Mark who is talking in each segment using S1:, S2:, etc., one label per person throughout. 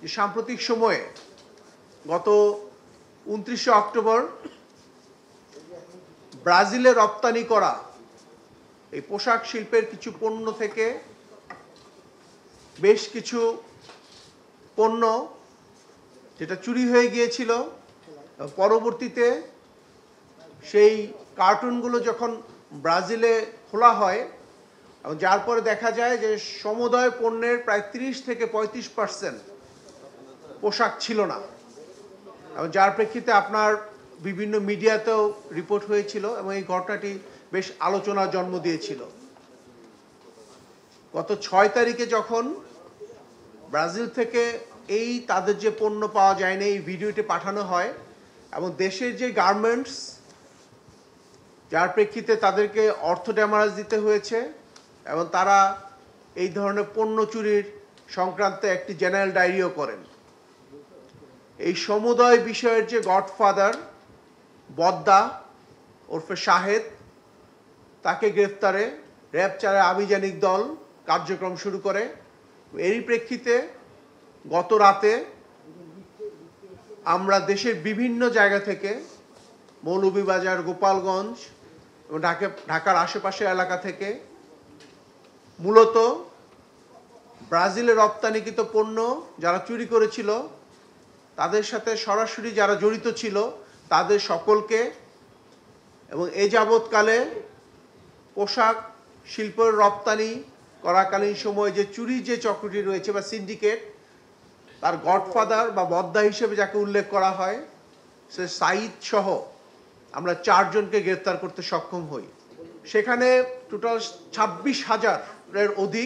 S1: যে সাম্প্রতিক সময়ে গত 29 অক্টোবর ব্রাজিলে রপ্তানি করা এই পোশাক শিল্পের কিছু পণ্য থেকে বেশ কিছু পণ্য যেটা চুরি হয়ে গিয়েছিল, পরবর্তীতে সেই কার্টুনগুলো যখন ব্রাজিলে খোলা হয় এবং যার পরে দেখা যায় যে সমুদয় পণ্যের প্রায় 30 থেকে 35% পোশাক ছিল না, এবং যার প্রেক্ষিতে আপনার বিভিন্ন মিডিয়াতেও রিপোর্ট হয়েছিল এবং এই ঘটনাটি বেশ আলোচনার জন্ম দিয়েছিল। গত 6 তারিখে যখন ব্রাজিল থেকে এই তাদের যে পণ্য পাওয়া যায়নি এই ভিডিওটি পাঠানো হয় এবং দেশের যে গার্মেন্টস, যার প্রেক্ষিতে তাদেরকে অর্থ ড্যামারেজ দিতে হয়েছে এবং তারা এই ধরনের পণ্য চুরির সংক্রান্তে একটি জেনারেল ডায়েরিও করেন। এই সমুদয় বিষয়ের যে গডফাদার বদ্দা ওরফে শাহেদ, তাকে গ্রেফতারে র্যাব 4 আভিযানিক দল কার্যক্রম শুরু করে। এরই প্রেক্ষিতে গত রাতে আমরা দেশের বিভিন্ন জায়গা থেকে মৌলভীবাজার, গোপালগঞ্জ এবং ঢাকার আশেপাশের এলাকা থেকে মূলত ব্রাজিলে রপ্তানিকৃত পণ্য যারা চুরি করেছিল তাদের সাথে সরাসরি যারা জড়িত ছিল তাদের সকলকে এবং এ যাবৎকালে পোশাক শিল্পের রপ্তানি করাকালীন সময়ে যে চুরি যে চক্রটি রয়েছে বা সিন্ডিকেট, তার গডফাদার বা বদ্দা হিসেবে যাকে উল্লেখ করা হয় সে সাইদ সহ আমরা 4 জনকে গ্রেফতার করতে সক্ষম হই। সেখানে টোটাল 26,000-এর অধিক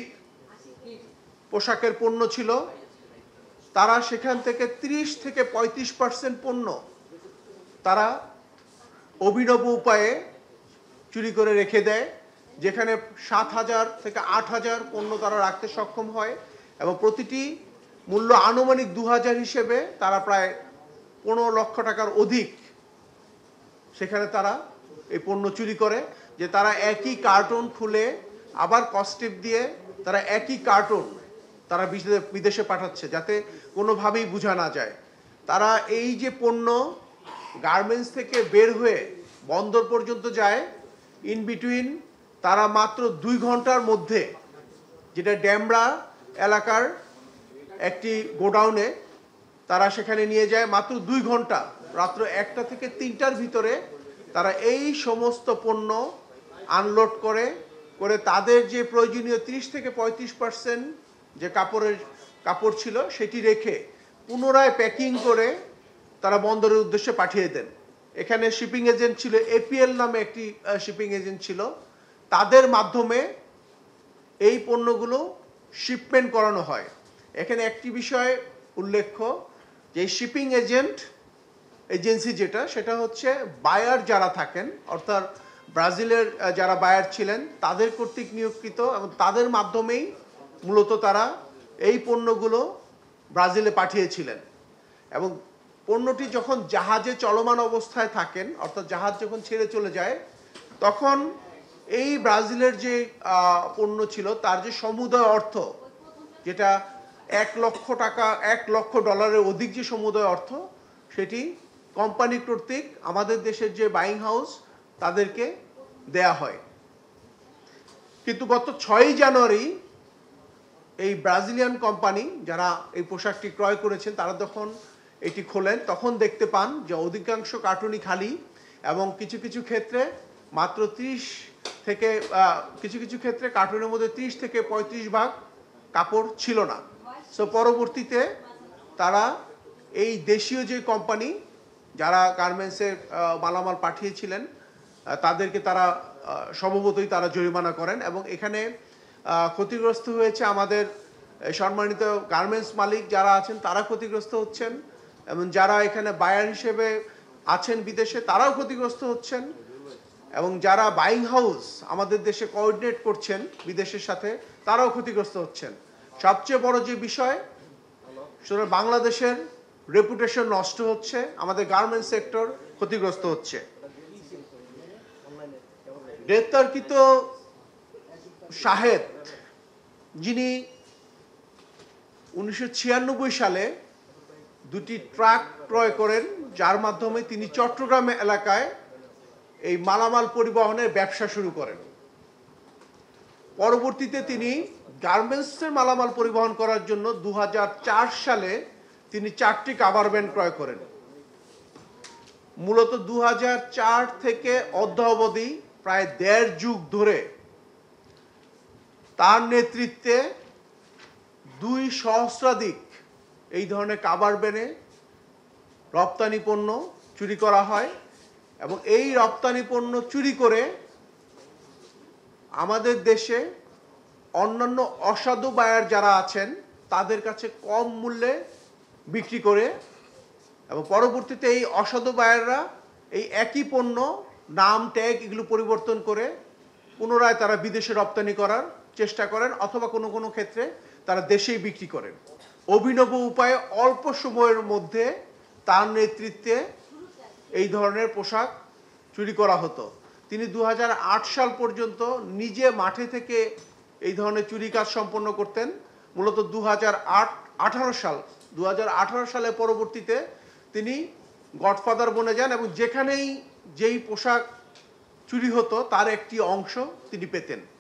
S1: পোশাকের পণ্য ছিল। তারা সেখান থেকে 30 থেকে 35% পণ্য তারা অভিনব উপায়ে চুরি করে রেখে দেয়, যেখানে 7,000 থেকে 8,000 পণ্য তারা রাখতে সক্ষম হয় এবং প্রতিটি মূল্য আনুমানিক 2,000 হিসেবে তারা প্রায় 15 লক্ষ টাকার অধিক সেখানে তারা এই পণ্য চুরি করে। যে তারা একই কার্টুন খুলে আবার কস্টিপ দিয়ে তারা একই কার্টুন তারা বিদেশে পাঠাচ্ছে যাতে কোনোভাবেই বোঝা না যায়। তারা এই যে পণ্য গার্মেন্টস থেকে বের হয়ে বন্দর পর্যন্ত যায়, ইন বিটুইন তারা মাত্র 2 ঘন্টার মধ্যে, যেটা ড্যামরা এলাকার একটি গোডাউনে তারা সেখানে নিয়ে যায়, মাত্র 2 ঘন্টা রাত্র 1টা থেকে 3টার ভিতরে তারা এই সমস্ত পণ্য আনলোড করে তাদের যে প্রয়োজনীয় 30 থেকে 35% যে কাপড় ছিল সেটি রেখে পুনরায় প্যাকিং করে তারা বন্দরের উদ্দেশ্যে পাঠিয়ে দেন। এখানে শিপিং এজেন্ট ছিল, এপিএল নামে একটি শিপিং এজেন্ট ছিল, তাদের মাধ্যমে এই পণ্যগুলো শিপমেন্ট করানো হয়। এখানে একটি বিষয় উল্লেখ্য যে শিপিং এজেন্সি সেটা হচ্ছে বায়ার যারা থাকেন, অর্থাৎ ব্রাজিলের যারা বায়ার ছিলেন তাদের কর্তৃক নিয়োগকৃত এবং তাদের মাধ্যমেই মূলত তারা এই পণ্যগুলো ব্রাজিলে পাঠিয়েছিলেন। এবং পণ্যটি যখন জাহাজে চলমান অবস্থায় থাকেন, অর্থাৎ জাহাজ যখন ছেড়ে চলে যায়, তখন এই ব্রাজিলের যে পণ্য ছিল তার যে সমুদয় অর্থ, যেটা 1 লক্ষ টাকা, $1 লক্ষ অধিক যে সমুদয় অর্থ, সেটি কোম্পানি কর্তৃক আমাদের দেশের যে বাইং হাউস তাদেরকে দেয়া হয়। কিন্তু গত 6 জানুয়ারি এই ব্রাজিলিয়ান কোম্পানি যারা এই পোশাকটি ক্রয় করেছেন তারা যখন এটি খোলেন তখন দেখতে পান যে অধিকাংশ কার্টুনই খালি এবং কিছু কিছু ক্ষেত্রে মাত্র 30 থেকে কিছু ক্ষেত্রে কার্টুনের মধ্যে 30 থেকে 35 ভাগ কাপড় ছিল না। সো পরবর্তীতে তারা এই দেশীয় যে কোম্পানি যারা গার্মেন্টসের মালামাল পাঠিয়েছিলেন তাদেরকে তারা স্বভাবতই তারা জরিমানা করেন এবং এখানে ক্ষতিগ্রস্ত হয়েছে আমাদের সম্মানিত গার্মেন্টস মালিক যারা আছেন তারা ক্ষতিগ্রস্ত হচ্ছেন এবং যারা এখানে বায়ার হিসেবে আছেন বিদেশে তারাও ক্ষতিগ্রস্ত হচ্ছেন এবং যারা বাইং হাউস আমাদের দেশে কোঅর্ডিনেট করছেন বিদেশের সাথে তারাও ক্ষতিগ্রস্ত হচ্ছেন। সবচেয়ে বড় যে বিষয়, সেটা বাংলাদেশের রেপুটেশন নষ্ট হচ্ছে, আমাদের গার্মেন্টস সেক্টর ক্ষতিগ্রস্ত হচ্ছে। গ্রেপ্তারকৃত শাহেদ, যিনি 1996 সালে দুটি ট্রাক ক্রয় করেন, যার মাধ্যমে তিনি চট্টগ্রাম এলাকায় এই মালামাল পরিবহনের ব্যবসা শুরু করেন। পরবর্তীতে তিনি গার্মেন্টসের মালামাল পরিবহন করার জন্য 2004 সালে তিনি 4টি কাভার ভ্যান ক্রয় করেন। মূলত 2004 থেকে অদ্যাবধি প্রায় 1.5 যুগ ধরে তার নেতৃত্বে 2 সহস্রাধিক এই ধরনের কাভার ভ্যানে রপ্তানি পণ্য চুরি করা হয় এবং এই রপ্তানি পণ্য চুরি করে আমাদের দেশে অন্যান্য অসাধু বায়ার যারা আছেন তাদের কাছে কম মূল্যে বিক্রি করে এবং পরবর্তীতে এই অসাধু বায়াররা এই একই পণ্য নাম ট্যাগ এগুলো পরিবর্তন করে পুনরায় তারা বিদেশে রপ্তানি করার চেষ্টা করেন অথবা কোনো কোনো ক্ষেত্রে তারা দেশেই বিক্রি করেন। অভিনব উপায়ে অল্প সময়ের মধ্যে তার নেতৃত্বে এই ধরনের পোশাক চুরি করা হতো। তিনি 2008 সাল পর্যন্ত নিজে মাঠে থেকে এই ধরনের চুরি কাজ সম্পন্ন করতেন। মূলত 2018 সালে পরবর্তীতে তিনি গডফাদার বনে যান এবং যেখানেই যেই পোশাক চুরি হতো তার একটি অংশ তিনি পেতেন।